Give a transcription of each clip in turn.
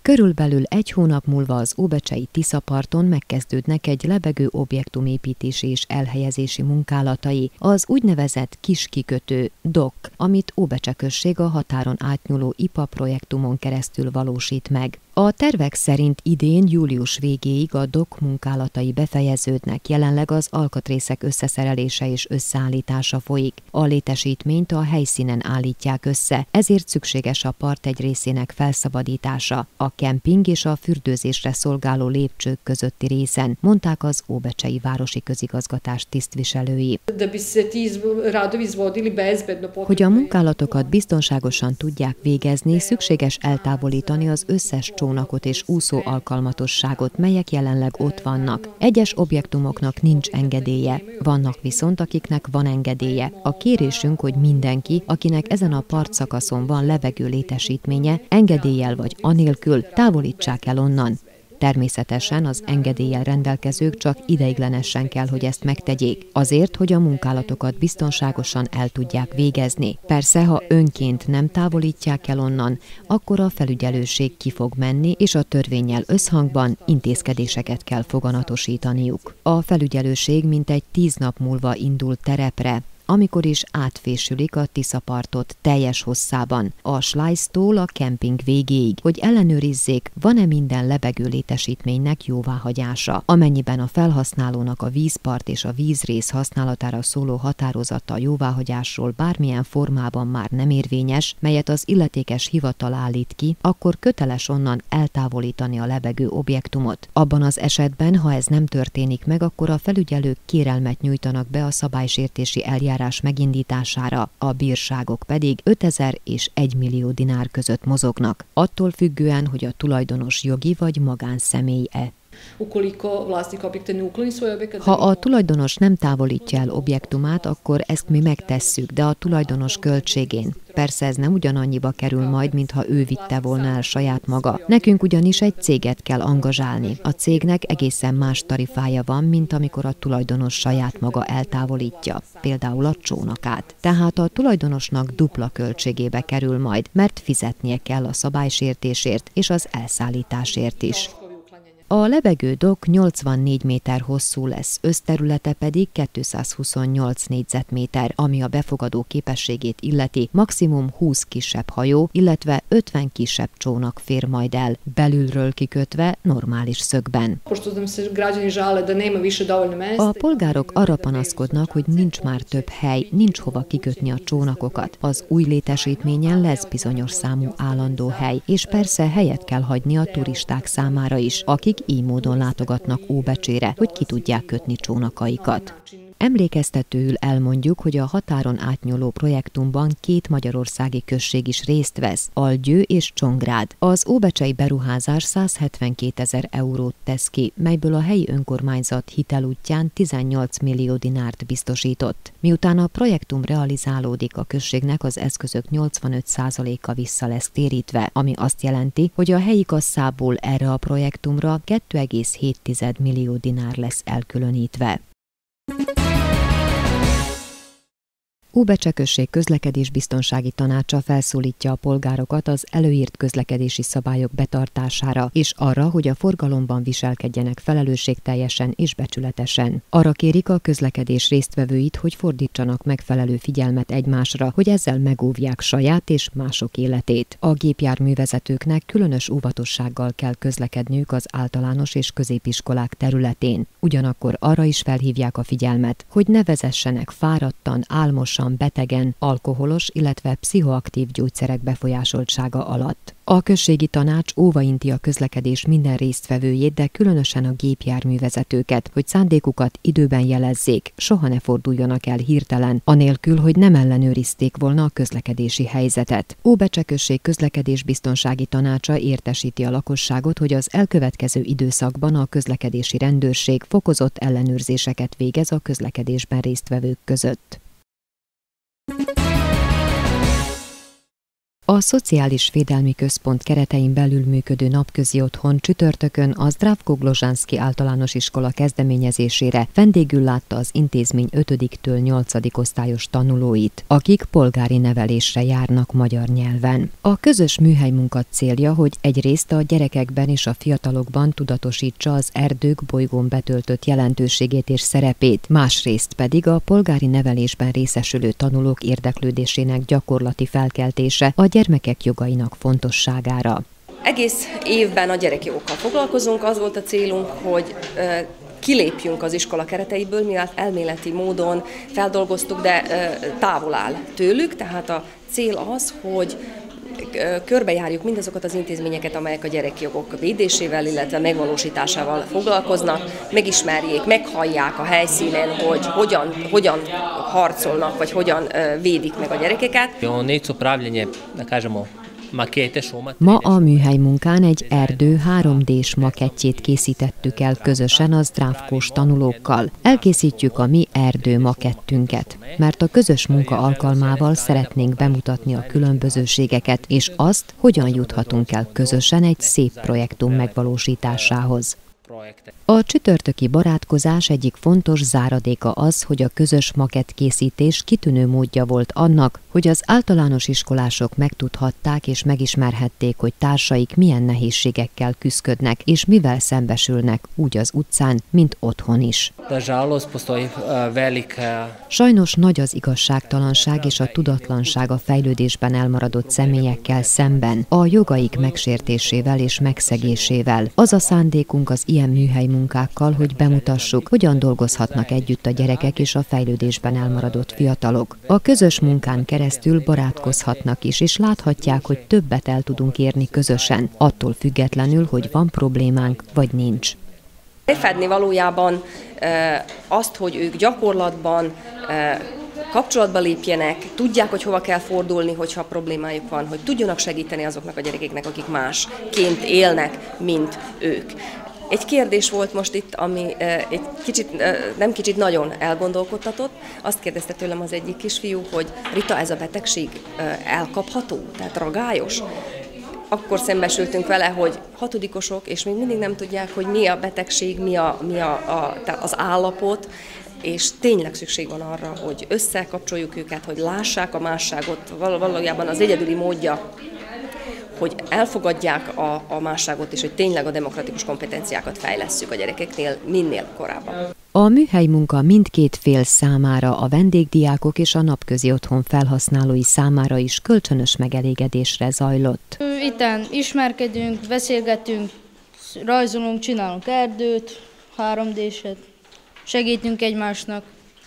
Körülbelül egy hónap múlva az óbecsei Tiszaparton megkezdődnek egy lebegő objektumépítési és elhelyezési munkálatai, az úgynevezett kis kikötő DOK, amit Óbecse község a határon átnyúló IPA projektumon keresztül valósít meg. A tervek szerint idén július végéig a DOK munkálatai befejeződnek, jelenleg az alkatrészek összeszerelése és összeállítása folyik. A létesítményt a helyszínen állítják össze, ezért szükséges a part egy részének felszabadítása, a kemping és a fürdőzésre szolgáló lépcsők közötti részen, mondták az óbecsei városi közigazgatás tisztviselői. Hogy a munkálatokat biztonságosan tudják végezni, szükséges eltávolítani az összes csónakot és úszó alkalmatosságot, melyek jelenleg ott vannak. Egyes objektumoknak nincs engedélye, vannak viszont, akiknek van engedélye. A kérésünk, hogy mindenki, akinek ezen a partszakaszon van levegő létesítménye, engedéllyel vagy anélkül távolítsák el onnan. Természetesen az engedéllyel rendelkezők csak ideiglenesen kell, hogy ezt megtegyék, azért, hogy a munkálatokat biztonságosan el tudják végezni. Persze, ha önként nem távolítják el onnan, akkor a felügyelőség ki fog menni, és a törvénnyel összhangban intézkedéseket kell foganatosítaniuk. A felügyelőség mintegy 10 nap múlva indul terepre, amikor is átfésülik a Tiszapartot teljes hosszában, a Schleiz-tól a kemping végéig, hogy ellenőrizzék, van-e minden lebegő létesítménynek jóváhagyása. Amennyiben a felhasználónak a vízpart és a vízrész használatára szóló határozata jóváhagyásról bármilyen formában már nem érvényes, melyet az illetékes hivatal állít ki, akkor köteles onnan eltávolítani a lebegő objektumot. Abban az esetben, ha ez nem történik meg, akkor a felügyelők kérelmet nyújtanak be a szabálysértési eljárás megindítására, a bírságok pedig 5000 és 1 millió dinár között mozognak, attól függően, hogy a tulajdonos jogi vagy magánszemély-e. Ha a tulajdonos nem távolítja el objektumát, akkor ezt mi megtesszük, de a tulajdonos költségén. Persze ez nem ugyanannyiba kerül majd, mintha ő vitte volna el saját maga. Nekünk ugyanis egy céget kell angazsálni. A cégnek egészen más tarifája van, mint amikor a tulajdonos saját maga eltávolítja, például a csónakát. Tehát a tulajdonosnak dupla költségébe kerül majd, mert fizetnie kell a szabálysértésért és az elszállításért is. A lebegő DOK 84 méter hosszú lesz, összterülete pedig 228 négyzetméter, ami a befogadó képességét illeti, maximum 20 kisebb hajó, illetve 50 kisebb csónak fér majd el, belülről kikötve normális szögben. A polgárok arra panaszkodnak, hogy nincs már több hely, nincs hova kikötni a csónakokat. Az új létesítményen lesz bizonyos számú állandó hely, és persze helyet kell hagyni a turisták számára is, akik így módon látogatnak Óbecsére, hogy ki tudják kötni csónakaikat. Emlékeztetőül elmondjuk, hogy a határon átnyúló projektumban 2 magyarországi község is részt vesz, Algyő és Csongrád. Az óbecsei beruházás 172 000 eurót tesz ki, melyből a helyi önkormányzat hitelútján 18 millió dinárt biztosított. Miután a projektum realizálódik, a községnek az eszközök 85%-a vissza lesz térítve, ami azt jelenti, hogy a helyi kasszából erre a projektumra 2,7 millió dinár lesz elkülönítve. Óbecse község közlekedésbiztonsági tanácsa felszólítja a polgárokat az előírt közlekedési szabályok betartására, és arra, hogy a forgalomban viselkedjenek felelősségteljesen és becsületesen. Arra kérik a közlekedés résztvevőit, hogy fordítsanak megfelelő figyelmet egymásra, hogy ezzel megóvják saját és mások életét. A gépjárművezetőknek különös óvatossággal kell közlekedniük az általános és középiskolák területén. Ugyanakkor arra is felhívják a figyelmet, hogy ne vezessenek fáradtan, álmosan, betegen, alkoholos, illetve pszichoaktív gyógyszerek befolyásoltsága alatt. A községi tanács óvainti a közlekedés minden résztvevőjét, de különösen a gépjárművezetőket, hogy szándékukat időben jelezzék, soha ne forduljanak el hirtelen, anélkül, hogy nem ellenőrizték volna a közlekedési helyzetet. Óbecse község közlekedésbiztonsági tanácsa értesíti a lakosságot, hogy az elkövetkező időszakban a közlekedési rendőrség fokozott ellenőrzéseket végez a közlekedésben résztvevők között. A Szociális Védelmi Központ keretein belül működő napközi otthon csütörtökön a Zdravko Glozsanszky általános iskola kezdeményezésére vendégül látta az intézmény 5-től 8. osztályos tanulóit, akik polgári nevelésre járnak magyar nyelven. A közös műhelymunka célja, hogy egyrészt a gyerekekben és a fiatalokban tudatosítsa az erdők bolygón betöltött jelentőségét és szerepét, másrészt pedig a polgári nevelésben részesülő tanulók érdeklődésének gyakorlati felkeltése a gyermekek jogainak fontosságára. Egész évben a gyerekjogokkal foglalkozunk, az volt a célunk, hogy kilépjünk az iskola kereteiből, mivel elméleti módon feldolgoztuk, de távol áll tőlük, tehát a cél az, hogy körbejárjuk mindazokat az intézményeket, amelyek a gyerekjogok védésével, illetve megvalósításával foglalkoznak, megismerjék, meghallják a helyszínen, hogy hogyan harcolnak, vagy hogyan védik meg a gyerekeket. Ma a műhelymunkán egy erdő 3D-s makettjét készítettük el közösen a zdravkós tanulókkal. Elkészítjük a mi erdő makettünket, mert a közös munka alkalmával szeretnénk bemutatni a különbözőségeket, és azt, hogyan juthatunk el közösen egy szép projektum megvalósításához. A csütörtöki barátkozás egyik fontos záradéka az, hogy a közös makettkészítés kitűnő módja volt annak, hogy az általános iskolások megtudhatták és megismerhették, hogy társaik milyen nehézségekkel küszködnek, és mivel szembesülnek úgy az utcán, mint otthon is. Sajnos nagy az igazságtalanság és a tudatlanság a fejlődésben elmaradott személyekkel szemben, a jogaik megsértésével és megszegésével. Az a szándékunk az ilyen műhelymunkákkal, hogy bemutassuk, hogyan dolgozhatnak együtt a gyerekek és a fejlődésben elmaradott fiatalok. A közös munkán keresztül barátkozhatnak is, és láthatják, hogy többet el tudunk érni közösen, attól függetlenül, hogy van problémánk, vagy nincs. Lefedni valójában azt, hogy ők gyakorlatban kapcsolatba lépjenek, tudják, hogy hova kell fordulni, hogyha problémájuk van, hogy tudjanak segíteni azoknak a gyerekeknek, akik másként élnek, mint ők. Egy kérdés volt most itt, ami egy kicsit, nem kicsit, nagyon elgondolkodtatott. Azt kérdezte tőlem az egyik kisfiú, hogy Rita, ez a betegség elkapható, tehát ragályos? Akkor szembesültünk vele, hogy hatodikosok, és még mindig nem tudják, hogy mi a betegség, mi az állapot, és tényleg szükség van arra, hogy összekapcsoljuk őket, hogy lássák a másságot, valójában az egyedüli módja, hogy elfogadják a másságot, és hogy tényleg a demokratikus kompetenciákat fejlesszük a gyerekeknél minél korábban. A műhelymunka mindkét fél számára, a vendégdiákok és a napközi otthon felhasználói számára is kölcsönös megelégedésre zajlott. Itten ismerkedünk, beszélgetünk, rajzolunk, csinálunk erdőt, 3D-set, segítünk egymásnak.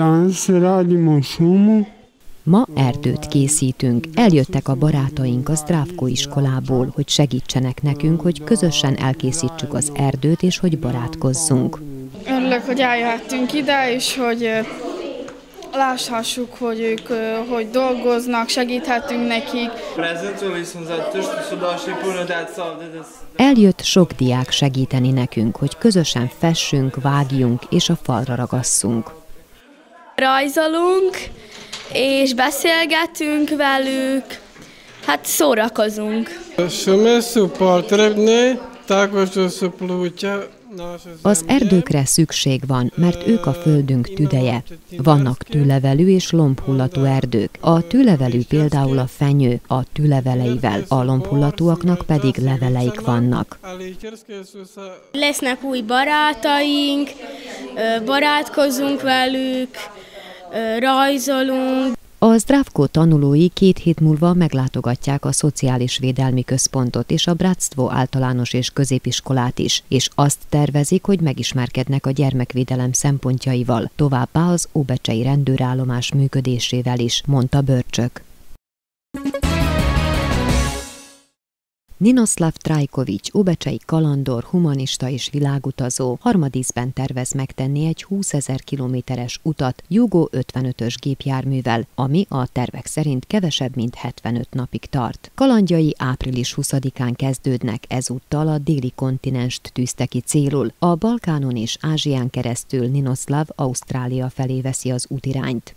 Ma erdőt készítünk. Eljöttek a barátaink a Zdravko iskolából, hogy segítsenek nekünk, hogy közösen elkészítsük az erdőt, és hogy barátkozzunk. Örülök, hogy eljöhettünk ide, és hogy láthassuk, hogy ők hogy dolgoznak, segíthetünk nekik. Eljött sok diák segíteni nekünk, hogy közösen fessünk, vágjunk és a falra ragasszunk. Rajzolunk, és beszélgetünk velük, hát szórakozunk. Az erdőkre szükség van, mert ők a földünk tüdeje. Vannak tűlevelű és lombhullatú erdők. A tűlevelű például a fenyő, a tűleveleivel, a lombhullatúaknak pedig leveleik vannak. Lesznek új barátaink, barátkozunk velük, rajzolunk. A Zdravko tanulói 2 hét múlva meglátogatják a Szociális Védelmi Központot és a Bratstvo általános és középiskolát is, és azt tervezik, hogy megismerkednek a gyermekvédelem szempontjaival, továbbá az óbecsei rendőrállomás működésével is, mondta Börcsök. Ninoslav Trajkovics, óbecsei kalandor, humanista és világutazó harmadízben tervez megtenni egy 20 000 kilométeres utat Yugo 55-ös gépjárművel, ami a tervek szerint kevesebb, mint 75 napig tart. Kalandjai április 20-án kezdődnek, ezúttal a déli kontinenst tűzte ki célul. A Balkánon és Ázsián keresztül Ninoslav Ausztrália felé veszi az útirányt.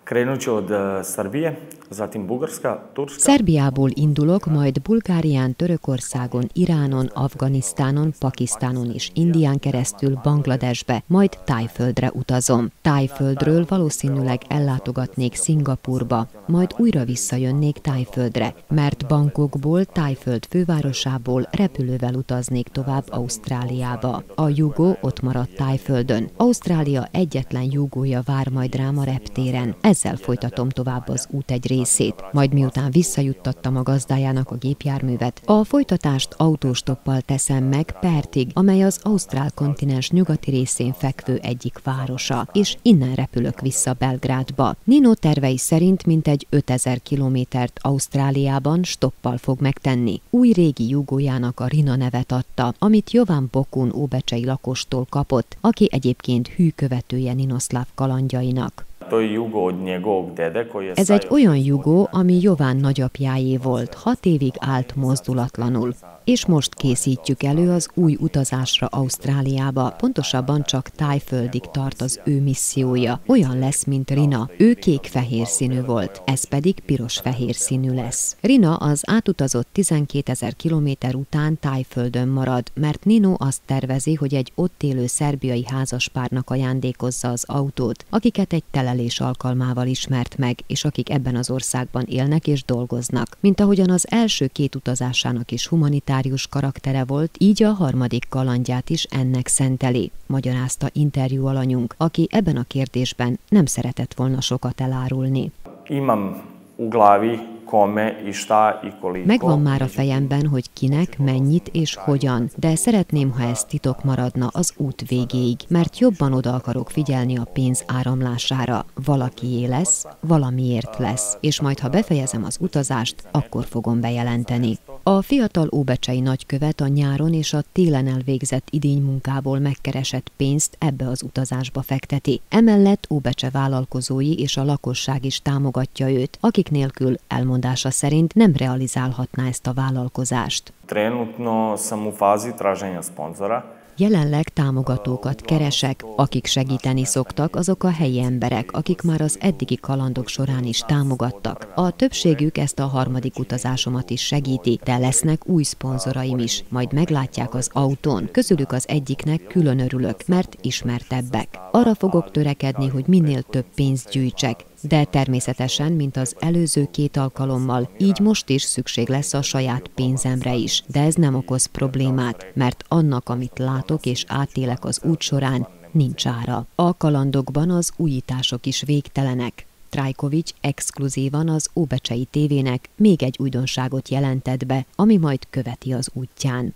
Szerbiából indulok, majd Bulgárián, Törökországon, Iránon, Afganisztánon, Pakisztánon és Indián keresztül Bangladesbe, majd Thaiföldre utazom. Thaiföldről valószínűleg ellátogatnék Szingapúrba, majd újra visszajönnék Thaiföldre, mert Bangkokból, Thaiföld fővárosából repülővel utaznék tovább Ausztráliába. A Yugo ott maradt Thaiföldön. Ausztrália egyetlen Yugója vár majd rám a reptéren. Ezzel folytatom tovább az út egy részét. Majd miután visszajuttattam a gazdájának a gépjárművet, a folytatást autóstoppal teszem meg Perthig, amely az ausztrál kontinens nyugati részén fekvő egyik városa, és innen repülök vissza Belgrádba. Nino tervei szerint mintegy 5000 kilométert Ausztráliában stoppal fog megtenni. Új régi Jugójának a Rina nevet adta, amit Jovan Bokun óbecsei lakostól kapott, aki egyébként hű követője Ninoslav kalandjainak. Ez egy olyan Jugó, ami Jovan nagyapjáé volt, 6 évig állt mozdulatlanul. És most készítjük elő az új utazásra Ausztráliába, pontosabban csak Thaiföldig tart az ő missziója. Olyan lesz, mint Rina. Ő kék-fehér színű volt, ez pedig piros-fehér színű lesz. Rina az átutazott 12 000 kilométer után Thaiföldön marad, mert Nino azt tervezi, hogy egy ott élő szerbiai házaspárnak ajándékozza az autót, akiket egy telelés alkalmával ismert meg, és akik ebben az országban élnek és dolgoznak. Mint ahogyan az első 2 utazásának is humanitárius karaktere volt, így a harmadik kalandját is ennek szenteli, magyarázta interjú alanyunk, aki ebben a kérdésben nem szeretett volna sokat elárulni. Megvan már a fejemben, hogy kinek, mennyit és hogyan, de szeretném, ha ez titok maradna az út végéig, mert jobban oda akarok figyelni a pénz áramlására. Valakié lesz, valamiért lesz, és majd ha befejezem az utazást, akkor fogom bejelenteni. A fiatal óbecsei nagykövet a nyáron és a télen elvégzett idénymunkából megkeresett pénzt ebbe az utazásba fekteti. Emellett Óbecse vállalkozói és a lakosság is támogatja őt, akik nélkül elmondása szerint nem realizálhatná ezt a vállalkozást. Jelenleg támogatókat keresek, akik segíteni szoktak, azok a helyi emberek, akik már az eddigi kalandok során is támogattak. A többségük ezt a harmadik utazásomat is segíti, de lesznek új szponzoraim is, majd meglátják az autón. Közülük az egyiknek külön örülök, mert ismertebbek. Arra fogok törekedni, hogy minél több pénzt gyűjtsek, de természetesen, mint az előző 2 alkalommal, így most is szükség lesz a saját pénzemre is, de ez nem okoz problémát, mert annak, amit látok és átélek az út során, nincs ára. A kalandokban az újítások is végtelenek. Trajkovics exkluzívan az Óbecsei tévének még egy újdonságot jelentett be, ami majd követi az útján.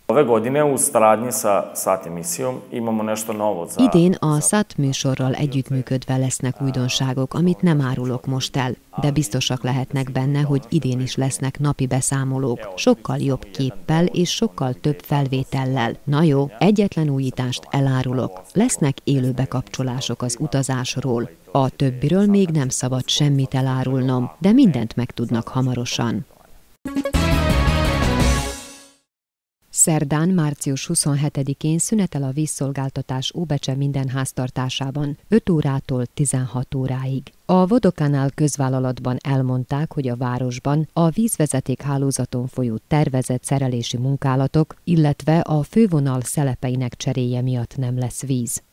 Idén a SAT műsorral együttműködve lesznek újdonságok, amit nem árulok most el, de biztosak lehetnek benne, hogy idén is lesznek napi beszámolók, sokkal jobb képpel és sokkal több felvétellel. Na jó, egyetlen újítást elárulok. Lesznek élő bekapcsolások az utazásról. A többiről még nem szabad semmit elárulnom, de mindent megtudnak hamarosan. Szerdán, március 27-én szünetel a vízszolgáltatás Óbecse minden háztartásában 5 órától 16 óráig. A Vodokanál közvállalatban elmondták, hogy a városban a vízvezeték hálózaton folyó tervezett szerelési munkálatok, illetve a fővonal szelepeinek cseréje miatt nem lesz víz.